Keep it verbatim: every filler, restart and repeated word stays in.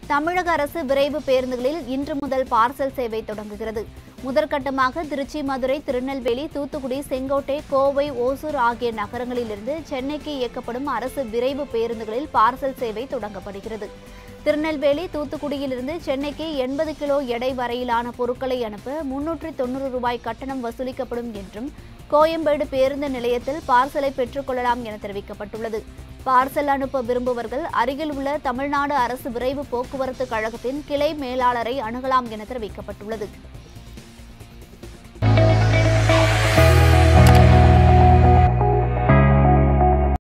தமிழக அரசு விரைவு பேருந்துகளில் இன்று முதல் பார்சல் சேவை தொடங்குகிறது. முதற்கட்டமாக திருச்சி, மதுரை, திருநெல்வேலி, தூத்துக்குடி, செங்கோட்டை, கோவை, ஓசூர் ஆகிய நகரங்களிலிருந்து சென்னைக்கு இயக்கப்படும் அரசு விரைவு பேருந்துகளில் பார்சல் சேவை தொடங்கப்படுகிறது. திருநெல்வேலி, தூத்துக்குடியிலிருந்து சென்னைக்கு எண்பது கிலோ எடை வரையிலான பொருட்களை அனுப்ப முன்னூற்று தொன்னூறு ரூபாய் கட்டணம் வசூலிக்கப்படும் என்றும் கோயம்பேடு பேருந்து நிலையத்தில் பார்சலை பெற்றுக் கொள்ளலாம் என தெரிவிக்கப்பட்டுள்ளது. பார்சல் அனுப்ப விரும்புவர்கள் அருகில் உள்ள தமிழ்நாடு அரசு விரைவு போக்குவரத்து கழகத்தின் கிளை மேலாளரை அணுகலாம் என தெரிவிக்கப்பட்டுள்ளது.